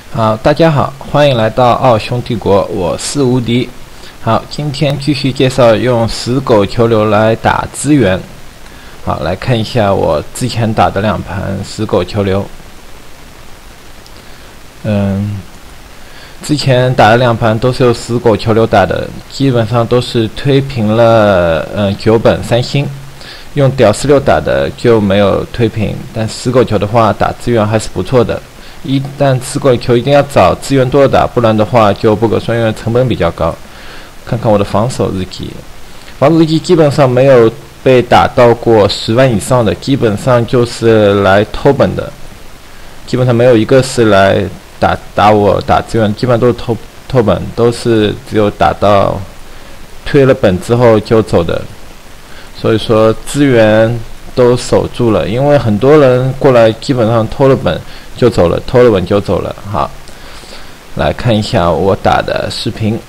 好，大家好，欢迎来到奥兄帝国，我是无敌。好，今天继续介绍用死狗球流来打资源。好，来看一下我之前打的两盘死狗球流。之前打的两盘都是用死狗球流打的，基本上都是推平了9本3星。用屌丝流打的就没有推平，但死狗球的话打资源还是不错的。但死狗球一定要找资源多的打，不然的话就不可双用，成本比较高。看看我的防守日记，防守日记基本上没有被打到过10万以上的，基本上就是来偷本的，基本上没有一个是来打我打资源，基本上都是偷本，都是只有打到推了本之后就走的。所以说资源都守住了，因为很多人过来基本上偷了本就走了，偷了本就走了。好，来看一下我打的视频。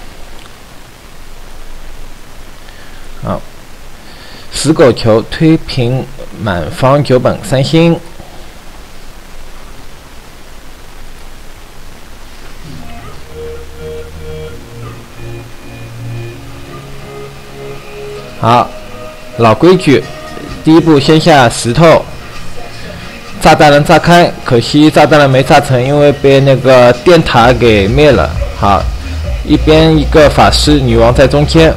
好，死狗球推平满方9本3星。好，老规矩，第一步先下石头，炸弹人炸开，可惜炸弹人没炸成，因为被那个电塔给灭了。好，一边一个法师，女王在中间。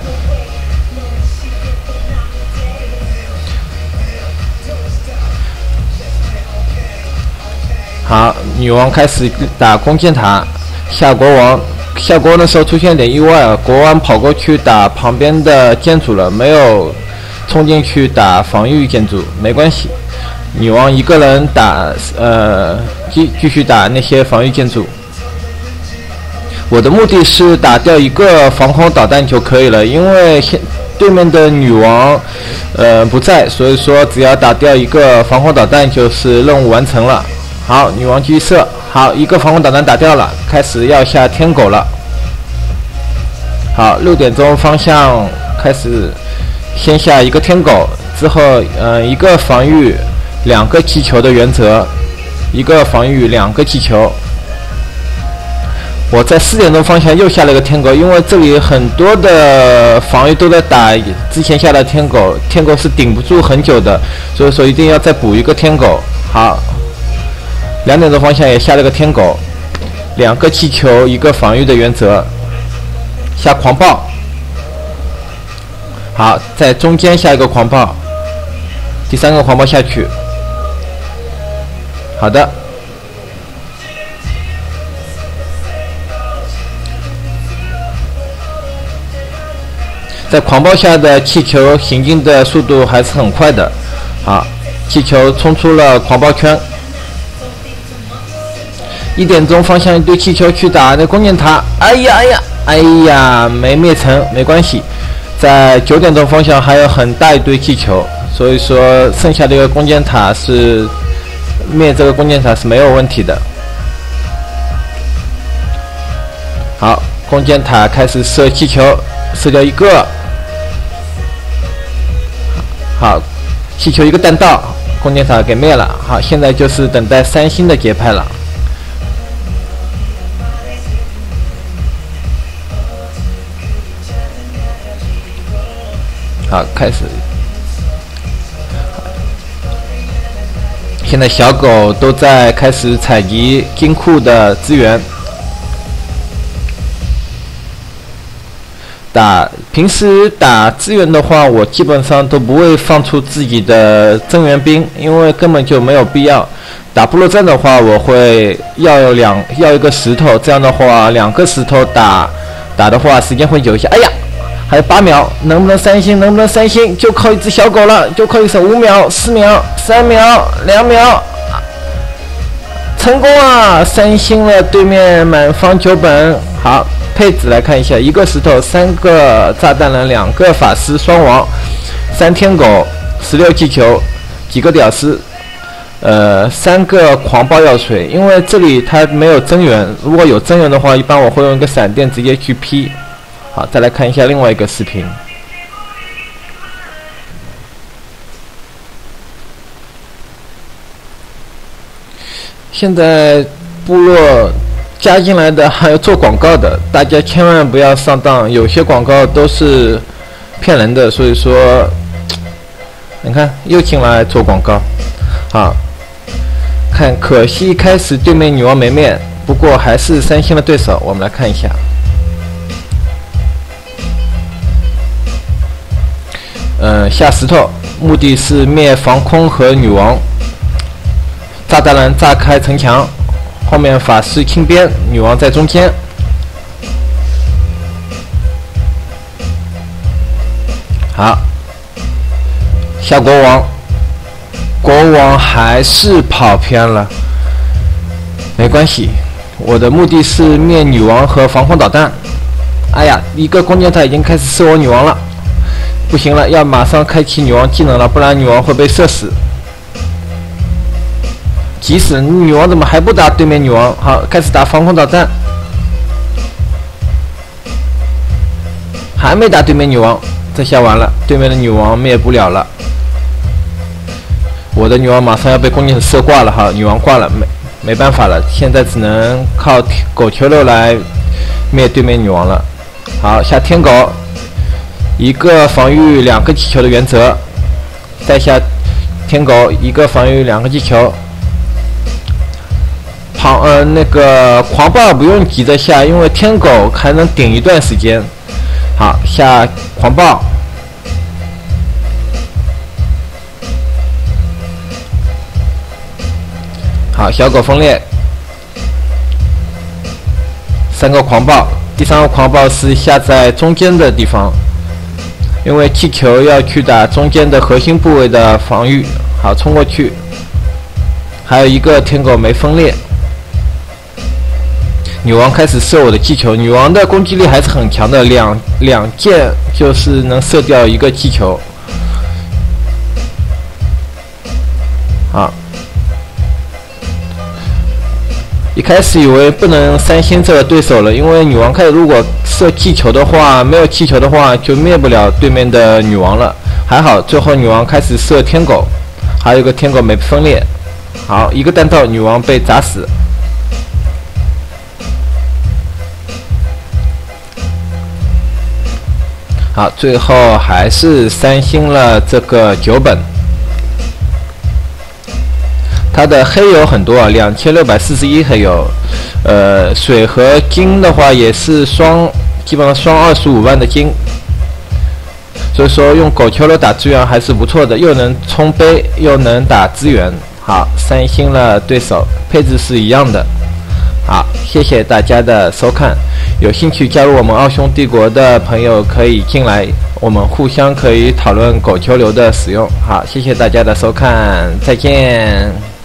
好，女王开始打弓箭塔，下国王。下国王的时候出现点意外，国王跑过去打旁边的建筑了，没有冲进去打防御建筑，没关系。女王一个人打，继续打那些防御建筑。我的目的是打掉一个防空导弹就可以了，因为对面的女王，不在，所以说只要打掉一个防空导弹就是任务完成了。好，女王继续射，好，一个防空导弹打掉了，开始要下天狗了。好，6点钟方向开始。先下一个天狗，之后一个防御2个气球的原则，一个防御2个气球。我在4点钟方向又下了一个天狗，因为这里很多的防御都在打之前下的天狗，天狗是顶不住很久的，所以说一定要再补一个天狗。好，2点钟方向也下了个天狗，2个气球1个防御的原则，下狂暴。好，在中间下一个狂暴，第3个狂暴下去。好的，在狂暴下的气球行进的速度还是很快的。好，气球冲出了狂暴圈。1点钟方向一堆气球去打那弓箭塔，哎呀，没灭成，没关系。在9点钟方向还有很大一堆气球，所以说剩下的一个弓箭塔是灭这个弓箭塔是没有问题的。好，弓箭塔开始射气球，射掉一个。好，气球一个弹道，弓箭塔给灭了。好，现在就是等待3星的节拍了。好，开始。现在小狗都在开始采集金库的资源。平时打资源的话，我基本上都不会放出自己的增援兵，因为根本就没有必要。打部落战的话，我会要一个石头，这样的话2个石头打的话时间会久一些。哎呀！还有8秒，能不能3星？能不能3星？就靠一只小狗了，就靠一手5秒、4秒、3秒、2秒，成功啊！3星了，对面满方9本。好，配置来看一下：1个石头，3个炸弹人，2个法师双王，3天狗，16气球，几个屌丝，3个狂暴药水。因为这里它没有增援，如果有增援的话，一般我会用一个闪电直接去劈。好，再来看一下另外一个视频。现在部落加进来的还有做广告的，大家千万不要上当，有些广告都是骗人的，所以说你看又进来做广告。好，看可惜开始对面女王没灭，不过还是三星的对手。我们来看一下，下石头，目的是灭防空和女王。炸弹人炸开城墙，后面法师清边，女王在中间。好，下国王，国王还是跑偏了，没关系，我的目的是灭女王和防空导弹。哎呀，一个弓箭塔已经开始射我女王了，不行了，要马上开启女王技能了，不然女王会被射死。急死！女王怎么还不打对面女王？好，开始打防空导弹，还没打对面女王，这下完了，对面的女王灭不了了。我的女王马上要被弓箭射挂了，哈，女王挂了，没办法了，现在只能靠狗球肉来灭对面女王了。好，下天狗，一个防御2个气球的原则，再下天狗，一个防御2个气球。那个狂暴不用急着下，因为天狗还能顶一段时间。好，下狂暴。好，小狗分裂。3个狂暴，第3个狂暴是下在中间的地方，因为气球要去打中间的核心部位的防御。好，冲过去。还有一个天狗没分裂。女王开始射我的气球，女王的攻击力还是很强的，两箭就是能射掉一个气球。好，一开始以为不能三星这个对手了，因为女王开始如果射气球的话，没有气球的话就灭不了对面的女王了。还好最后女王开始射天狗，还有一个天狗没分裂。好，一个弹道，女王被砸死。好，最后还是三星了这个9本。它的黑油很多啊，2641黑油。水和金的话也是基本上双25万的金。所以说用狗球肉打资源还是不错的，又能冲杯又能打资源。好，三星了对手，配置是一样的。好，谢谢大家的收看。有兴趣加入我们奥匈帝国的朋友可以进来，我们互相可以讨论狗球流的使用。好，谢谢大家的收看，再见。